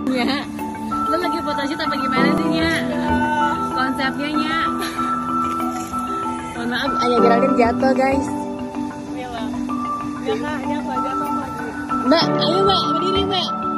Ya, lo lagi photoshoot apa gimana sih, Nya? Konsepnya, Nya? Mohon maaf, Ayah Geraldine jatuh, guys. Iya, Bang. Ya, Kak, ini aku jatuh lagi. Mbak, ayo Mbak, berdiri Mbak.